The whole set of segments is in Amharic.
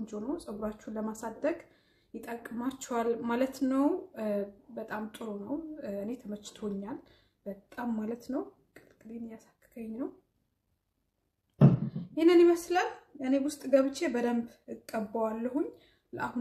ቆንጆ ነው ጸጉራችሁን ለማሳደግ ይጠቅማችኋል ማለት ነው በጣም ጥሩ ነው እኔ ተመችቶኛል በጣም ማለት ነው ቅልቅሌን ያሳከከኝ ነው ይሄንን ይመስላል እኔ ውስጥ ገብቼ በደንብ እቀባዋለሁኝ ለአሁን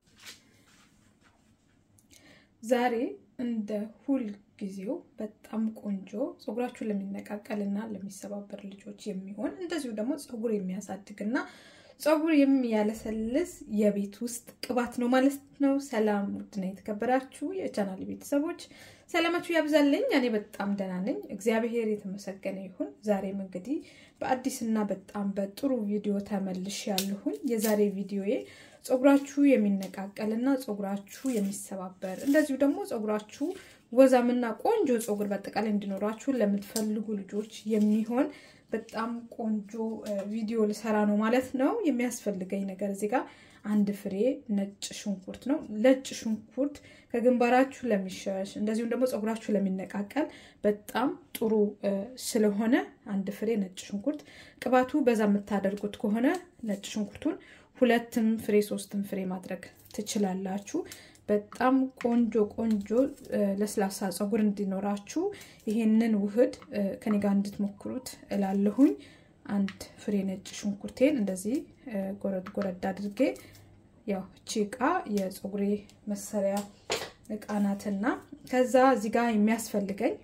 ዛሬ እንደ ሁሉ ጊዜው በጣም ቆንጆ ጸጉራችሁ ለሚነቃቀልና ለሚሰባበር ልጆች የሚሆን እንደዚሁ ደግሞ ጸጉር የሚያሳድግና ጸጉር የሚያለሰልስ የቤት ውስጥ ቅባት ነው ማለት ነው ሰላም ውድና የተከበራችሁ የቻናሌ ቤተሰቦች ሰላማችሁ ያብዛልኝ እኔ በጣም ደህና ነኝ እግዚአብሔር የተመሰገነ ይሁን ዛሬም እንግዲህ በአዲስና በጣም በጥሩ ቪዲዮ ተመልሻለሁኝ የዛሬ ቪዲዮዬ ጸጉራችሁ የሚነቃቀልና ጸጉራችሁ የሚሰባበር እንደዚሁ ደግሞ ጸጉራችሁ ወዛምና ቆንጆ ጸጉር በአጠቃላይ እንዲኖራችሁ ለምትፈልጉ ልጆች የሚሆን በጣም ቆንጆ ቪዲዮ ልሰራ ነው ማለት ነው የሚያስፈልገኝ ነገር እዚህ ጋር አንድ ፍሬ ነጭ ሽንኩርት ነው ነጭ ሽንኩርት ከግንባራችሁ ለሚሸሽ እንደዚሁ ደግሞ ጸጉራችሁ ለሚነቃቀል በጣም ጥሩ ስለሆነ አንድ ፍሬ ነጭ ሽንኩርት ቅባቱ በዛ የምታደርጉት ከሆነ ነጭ ሽንኩርቱን ሁለትም ፍሬ ሶስትም ፍሬ ማድረግ ትችላላችሁ በጣም ቆንጆ ለስላሳ ጸጉር እንዲኖራችሁ ይሄንን ውህድ ከኔ ጋር እንድትሞክሩት እላለሁኝ አንድ ፍሬ ነጭ ሽንኩርቴን እንደዚህ ጎረድ አድርጌ ያው ቺቃ የጸጉሬ መሰሪያ እቃናትና ከዛ እዚህ ጋር የሚያስፈልገኝ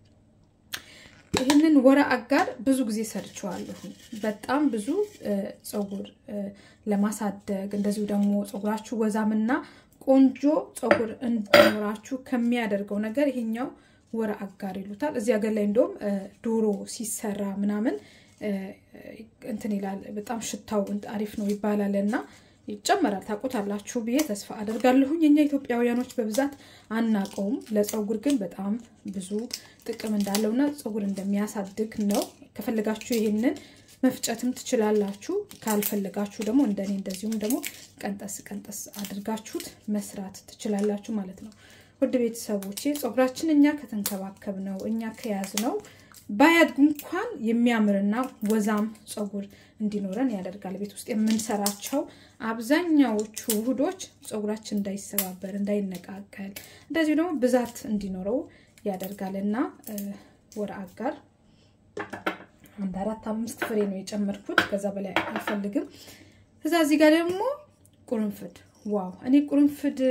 ይሄንን ወራ አጋር ብዙ ጊዜ ሰርቻለሁ በጣም ብዙ ጸጉር ለማሳደግ እንደዚሁ ደግሞ ጸጉራችሁ ወዛምና ቆንጆ ጸጉር እንዲኖራችሁ ከሚያደርገው ነገር ይሄኛው ወራ አጋር ይሉታል እዚህ ሀገር ላይ እንደውም ዶሮ ሲሰራ ምናምን እንትን ይላል በጣም ሽታው አሪፍ ነው ይባላልና ይጨመራል ታቆታላችሁ ብዬ ተስፋ አደርጋለሁ የኛ ኢትዮጵያውያኖች በብዛት አናቀውም ለጸጉር ግን በጣም ብዙ ጥቅም እንዳለውና ጸጉር እንደሚያሳድግ ነው ከፈለጋችሁ ይሄንን መፍጨትም ትችላላችሁ ካልፈለጋችሁ ደግሞ እንደኔ እንደዚሁም ደግሞ ቀንጠስ አድርጋችሁት መስራት ትችላላችሁ ማለት ነው ውድ ቤተሰቦቼ ጸጉራችን እኛ ከተንከባከብነው እኛ ከያዝነው ባያድጉ እንኳን የሚያምርና ወዛም ጸጉር እንዲኖረን ያደርጋል ቤት ውስጥ የምንሰራቸው አብዛኛዎቹ ውህዶች ጸጉራችን እንዳይሰባበር እንዳይነቃቀል እንደዚህ ደግሞ ብዛት እንዲኖረው ያደርጋልና ወራ አጋር አንድ 4-5 ፍሬ ነው የጨመርኩት ከዛ በላይ አልፈልግም ከዛ እዚህ ጋር ደግሞ ቁርንፍድ ዋው እኔ ቁርንፍድ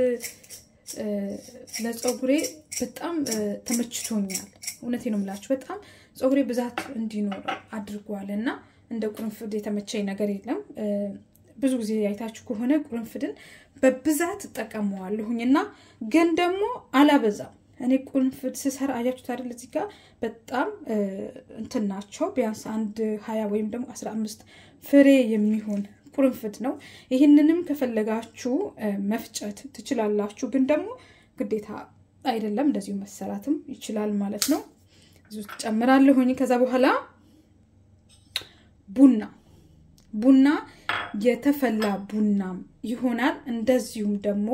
ለጸጉሬ በጣም ተመችቶኛል እውነቴን ነው የምላችሁ በጣም ጸጉሬ ብዛት እንዲኖር አድርጓልና እንደ ቁርንፍድ የተመቸኝ ነገር የለም ብዙ ጊዜ ያይታችሁ ከሆነ ቁርንፍድን በብዛት ተጠቀመዋለሁኝና ግን ደግሞ አላበዛም እኔ ቁርንፍድ ስሰራ አያችሁ ታዲያ እዚህ ጋር በጣም እንትናቸው ቢያንስ አንድ 20 ወይም ደግሞ 15 ፍሬ የሚሆን ቁርንፍድ ነው ይሄንንም ከፈለጋችሁ መፍጨት ትችላላችሁ ግን ደግሞ ግዴታ አይደለም እንደዚሁ መሰራትም ይችላል ማለት ነው እዚህ ጨምራለሁኝ ከዛ በኋላ ቡና የተፈላ ቡናም ይሆናል እንደዚሁም ደግሞ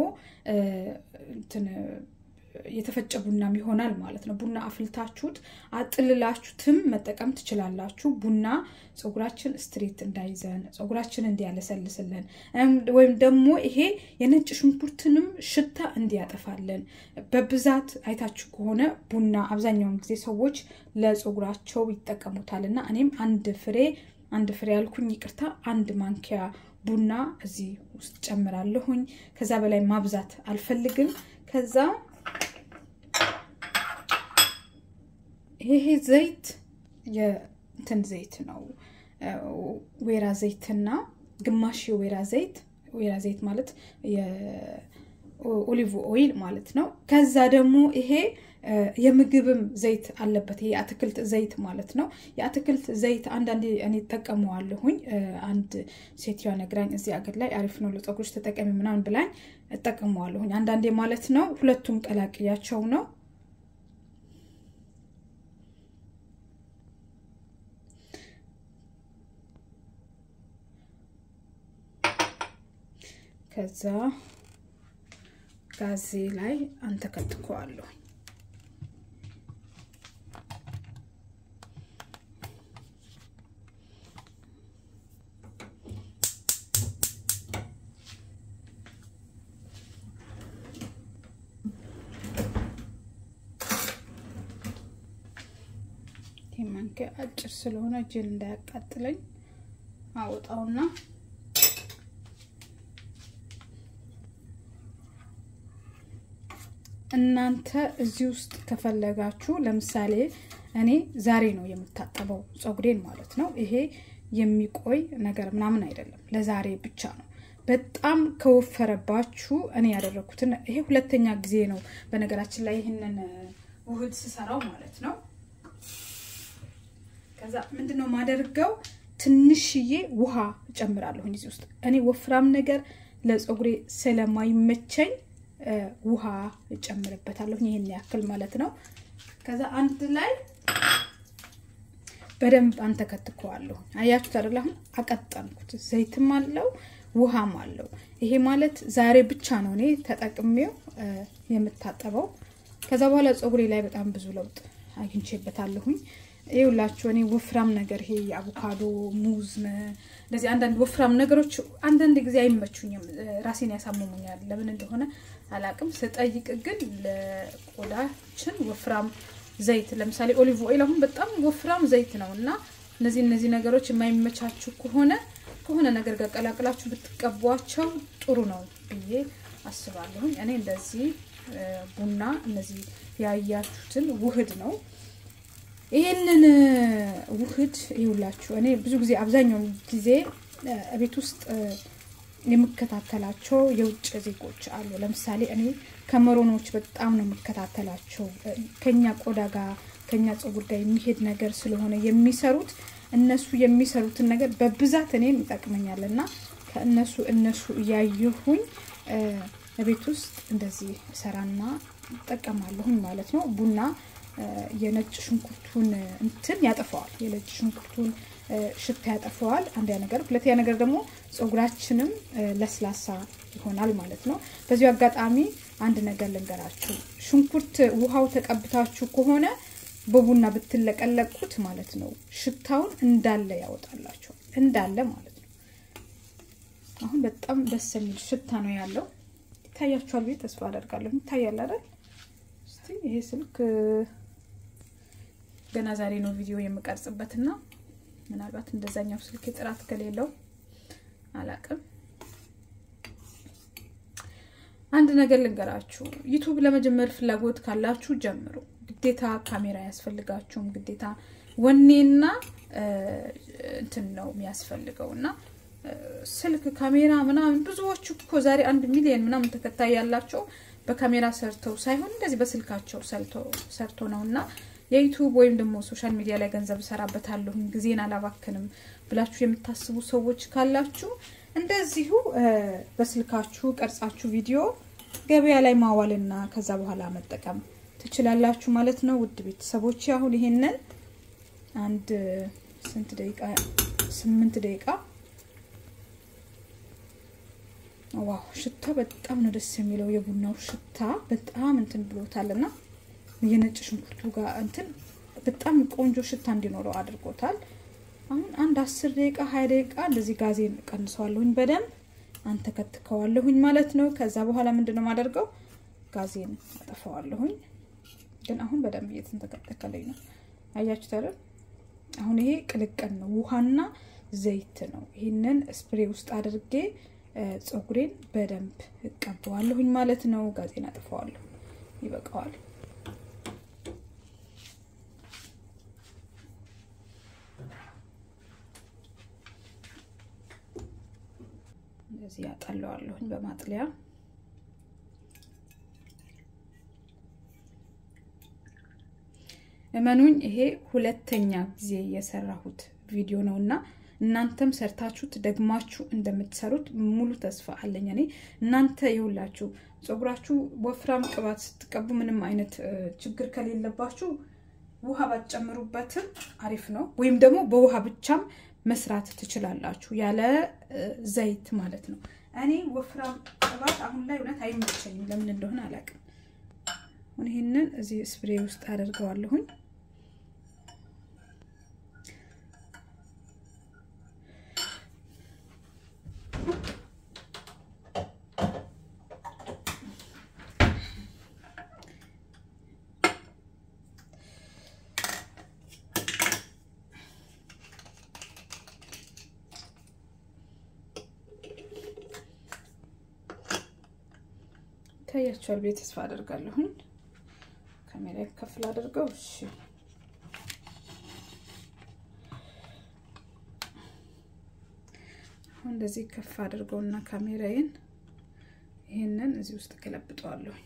የተፈጨ ቡናም ይሆናል ማለት ነው ቡና አፍልታችሁት አጥልላችሁትም መጠቀም ትችላላችሁ ቡና ጸጉራችን ስትሬት እንዳይዘን ጸጉራችን እንዲያለሰልስልን ወይም ደግሞ ይሄ የነጭ ሽንኩርትንም ሽታ እንዲያጠፋልን በብዛት አይታችሁ ከሆነ ቡና አብዛኛውን ጊዜ ሰዎች ለጸጉራቸው ይጠቀሙታልና እኔም አንድ ፍሬ ያልኩኝ ይቅርታ አንድ ማንኪያ ቡና እዚህ ውስጥ ጨምራለሁኝ ከዛ በላይ ማብዛት አልፈልግም ከዛ ይሄ ዘይት የእንትን ዘይት ነው ወይራ ዘይትና ግማሽ የወይራ ዘይት ማለት የኦሊቭ ኦይል ማለት ነው ከዛ ደግሞ ይሄ የምግብም ዘይት አለበት ይሄ አትክልት ዘይት ማለት ነው የአትክልት ዘይት አንዳንዴ እኔ ተጠቀመዋለሁኝ አንድ ሴትያ ነግራኝ እዚህ አገር ላይ አሪፍ ነው ለጸጉርሽ ተጠቀሚ ምናምን ብላኝ ተጠቀመዋለሁኝ አንዳንዴ ማለት ነው ሁለቱም ቀላቅያቸው ነው ከዛ ጋዜ ላይ አንተከትከዋለሁ ማንኪያ አጭር ስለሆነ እጄን እንዳያቃጥለኝ አውጣውና እናንተ እዚህ ውስጥ ከፈለጋችሁ ለምሳሌ እኔ ዛሬ ነው የምታጠበው ጾግሬን ማለት ነው ይሄ የሚቆይ ነገር ምናምን አይደለም ለዛሬ ብቻ ነው በጣም ከወፈረባችሁ እኔ ያደረኩት ይሄ ሁለተኛ ጊዜ ነው በነገራችን ላይ ይሄንን ውህድ ስሰራው ማለት ነው ከዛ ምንድነው ማደርገው ትንሽዬ ውሃ ጨምራለሁ እዚህ ውስጥ እኔ ወፍራም ነገር ለጾግሬ ስለማይመቸኝ ውሃ ጨምርበታለሁ ይሄን ያክል ማለት ነው ከዛ አንድ ላይ በደንብ አንተከትከዋለሁ አያችሁ አይደል አሁን አቀጣንኩት ዘይትም አለው ውሃም አለው ይሄ ማለት ዛሬ ብቻ ነው እኔ ተጠቅሜው የምታጠበው ከዛ በኋላ ጾግሬ ላይ በጣም ብዙ ለውጥ አግኝቼበታለሁኝ ይውላችሁ እኔ ወፍራም ነገር ይሄ አቮካዶ ሙዝ እንደዚህ አንዳንድ ወፍራም ነገሮች አንዳንድ ጊዜ አይመቹኝም ራሴን ያሳመሙኛል ለምን እንደሆነ አላቅም ስጠይቅ ግን ለቆዳችን ወፍራም ዘይት ለምሳሌ ኦሊቭ ኦይል አሁን በጣም ወፍራም ዘይት ነውና እነዚህ ነገሮች የማይመቻቹ ከሆነ ነገር ጋር ቀላቅላችሁ ብትቀቧቸው ጥሩ ነው ብዬ አስባለሁ እኔ እንደዚህ ቡና እነዚህ ያያችሁትን ውህድ ነው ይሄንን ውህድ ይውላችሁ እኔ ብዙ ጊዜ አብዛኛው ጊዜ ቤት ውስጥ የምከታተላቸው የውጭ ዜጎች አሉ ለምሳሌ እኔ ከመሮኖች በጣም ነው የምከታተላቸው ከኛ ቆዳ ጋር ከኛ ጾግር ጋር የሚሄድ ነገር ስለሆነ የሚሰሩት እነሱ የሚሰሩትን ነገር በብዛት እኔን ይጠቅመኛልና ከእነሱ ያዩሁኝ ቤት ውስጥ እንደዚህ ሰራና ተጠቀማለሁኝ ማለት ነው ቡና የነጭ ሽንኩርቱን እንትን ያጠፋዋል የነጭ ሽንኩርቱን ሽታ ያጠፋዋል አንድ ነገር ሁለተኛ ነገር ደግሞ ጾግራችንም ለስላሳ ይሆናል ማለት ነው በዚህ አጋጣሚ አንድ ነገር ልንገራችሁ ሽንኩርት ውሃው ተቀብታችሁ ከሆነ በቡና ብትለቀለቁት ማለት ነው ሽታውን እንዳለ ያወጣላችሁ እንዳለ ማለት ነው አሁን በጣም ደስ የሚል ሽታ ነው ያለው ታያችኋል ቤት ተስፋ አደርጋለሁ ታያለ አይደል እስቲ ይሄ ስልክ ገና ዛሬ ነው ቪዲዮ የምቀርጽበትና ምናልባት እንደዛኛው ስልክ ጥራት ከሌለው አላቅም አንድ ነገር ልንገራችሁ ዩቲዩብ ለመጀመር ፍላጎት ካላችሁ ጀምሩ ግዴታ ካሜራ ያስፈልጋችሁም ግዴታ ወኔና እንትን ነው የሚያስፈልገውና ስልክ ካሜራ ምናምን ብዙዎች እኮ ዛሬ 1 ሚሊዮን ምናምን ተከታይ ያላቸው በካሜራ ሰርተው ሳይሆን እንደዚህ በስልካቸው ሰርቶ ነውና የዩቲዩብ ወይም ደግሞ ሶሻል ሚዲያ ላይ ገንዘብ ሰራበታለሁ ጊዜን አላባከንም ብላችሁ የምታስቡ ሰዎች ካላችሁ እንደዚሁ በስልካችሁ ቀርጻችሁ ቪዲዮ ገበያ ላይ ማዋልና ከዛ በኋላ መጠቀም ትችላላችሁ ማለት ነው ውድ ቤተሰቦች አሁን ይሄንን አንድ ስንት ደቂቃ 8 ደቂቃ ዋው ሽታ በጣም ነው ደስ የሚለው የቡናው ሽታ በጣም እንትን ብሎታልና የነጭ ሽንኩርቱ ጋር እንትን በጣም ቆንጆ ሽታ እንዲኖረው አድርጎታል አሁን አንድ 10 ደቂቃ 20 ደቂቃ እንደዚህ ጋዜን ቀንሰዋለሁኝ በደንብ አንተከትከዋለሁኝ ማለት ነው ከዛ በኋላ ምንድነው ማደርገው ጋዜን አጠፋዋለሁኝ ግን አሁን በደንብ እየተንተከተከለኝ ነው አያችሁ ታዲያ አሁን ይሄ ቅልቅል ነው ውሃና ዘይት ነው ይሄንን ስፕሬ ውስጥ አድርጌ ጾግሬን በደንብ እቀባዋለሁኝ ማለት ነው ጋዜን አጠፋዋለሁ ይበቃዋል እንደዚህ ያጣለዋለሁኝ በማጥለያ እመኑኝ ይሄ ሁለተኛ ጊዜ የሰራሁት ቪዲዮ ነውና እናንተም ሰርታችሁት ደግማችሁ እንደምትሰሩት ሙሉ ተስፋ አለኝ እኔ እናንተ ይውላችሁ ጾግራችሁ ወፍራም ቅባት ስትቀቡ ምንም አይነት ችግር ከሌለባችሁ ውሃ ባትጨምሩበት አሪፍ ነው ወይም ደግሞ በውሃ ብቻም መስራት ትችላላችሁ ያለ ዘይት ማለት ነው እኔ ወፍራም ቅባት አሁን ላይ እውነት አይመቸኝም ለምን እንደሆነ አላቅም አሁን ይሄንን እዚህ ስፕሬ ውስጥ አደርገዋለሁኝ ይታያችኋል ቤት ተስፋ አደርጋለሁ ካሜራ ከፍል አድርገው እሺ አሁን እንደዚህ ከፍ አድርገውና ካሜራዬን ይሄንን እዚህ ውስጥ ከለብጠዋለሁ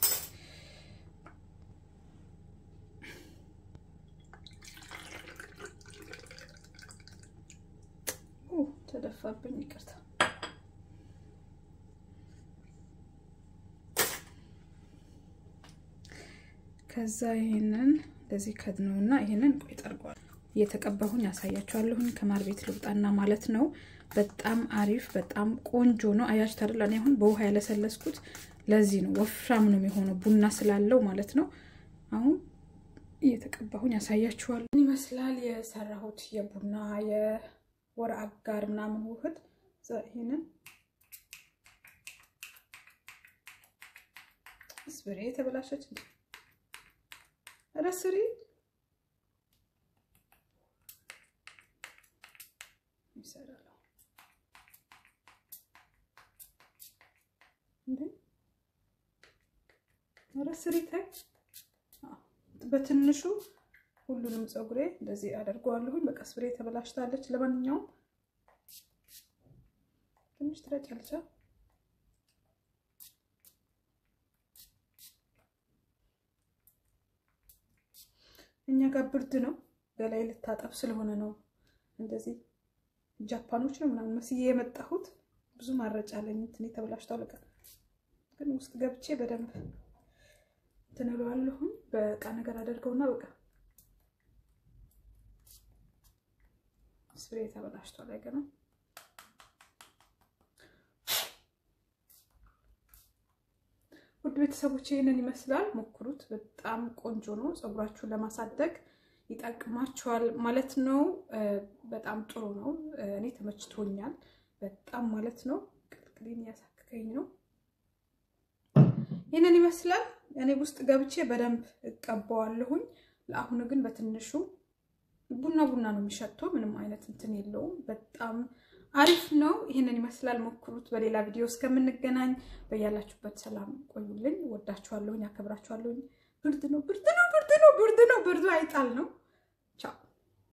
ተደፋብኝ ይቅርታ ከዛ ይሄንን እንደዚህ ከድነውና ይሄንን ቆይ ጠርጓል እየተቀባሁኝ ያሳያችኋለሁ ከማር ቤት ልውጣና ማለት ነው በጣም አሪፍ በጣም ቆንጆ ነው አያችሁት አይደል እኔ አሁን በውሃ ያለሰለስኩት ለዚህ ነው ወፍራም ነው የሚሆነው ቡና ስላለው ማለት ነው አሁን እየተቀባሁኝ ያሳያችኋለሁ ይመስላል የሰራሁት የቡና የወር አጋር ምናምን ውህድ ይሄንን ስብሬ ተበላሸች ረስሪ ይሰራል እንዴ ረስሪ ታይ በትንሹ ሁሉንም ጸጉሬ እንደዚህ አደርገዋለሁ በቃ ስብሬ ተበላሽታለች ለማንኛውም ትንሽ ትረጫለች እኛ ጋር ብርድ ነው ገላይ ልታጠብ ስለሆነ ነው እንደዚህ ጃፓኖች ነው ምናምን መስዬ የመጣሁት ብዙ ማረጫለኝ እንትን ተበላሽታው ለካ ግን ውስጥ ገብቼ በደንብ ተነለዋለሁ በቃ ነገር አደርገውና በቃ ስፕሬይ ተበላሽቷል አይገና ውድ ቤተሰቦቼ ይሄንን ይመስላል ሞክሩት በጣም ቆንጆ ነው ጸጉራችሁን ለማሳደግ ይጣቅማችኋል ማለት ነው በጣም ጥሩ ነው እኔ ተመችቶኛል በጣም ማለት ነው ቅልቅሌን ያሳከከኝ ነው ይሄንን ይመስላል እኔ ውስጥ ገብቼ በደንብ እቀባዋለሁኝ ለአሁን ግን በትንሹ ቡና ነው የሚሸተው ምንም አይነት እንትን የለውም በጣም አሪፍ ነው ይሄንን ይመስላል ሞክሩት በሌላ ቪዲዮ እስከምንገናኝ በያላችሁበት ሰላም ቆዩልኝ ወዳችኋለሁ ያከብራችኋለሁ ብርድ ነው አይጣል ነው ቻው